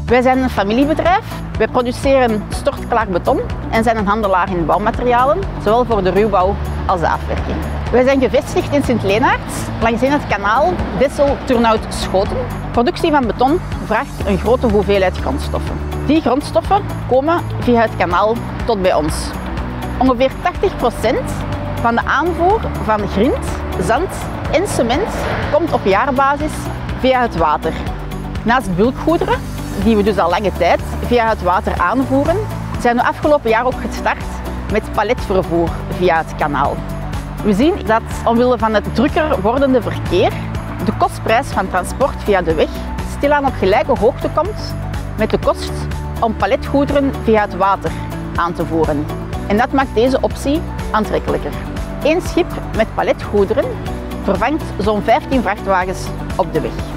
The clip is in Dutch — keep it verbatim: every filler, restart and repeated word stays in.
Wij zijn een familiebedrijf. Wij produceren stortklaar beton en zijn een handelaar in bouwmaterialen, zowel voor de ruwbouw als de afwerking. Wij zijn gevestigd in Sint-Lenaert, langs in het kanaal Dessel-Turnhout-Schoten. Productie van beton vraagt een grote hoeveelheid grondstoffen. Die grondstoffen komen via het kanaal tot bij ons. Ongeveer tachtig procent van de aanvoer van grind, zand en cement komt op jaarbasis via het water. Naast bulkgoederen, die we dus al lange tijd via het water aanvoeren, zijn we afgelopen jaar ook gestart met paletvervoer via het kanaal. We zien dat omwille van het drukker wordende verkeer de kostprijs van transport via de weg stilaan op gelijke hoogte komt met de kost om paletgoederen via het water aan te voeren. En dat maakt deze optie aantrekkelijker. Eén schip met paletgoederen vervangt zo'n vijftien vrachtwagens op de weg.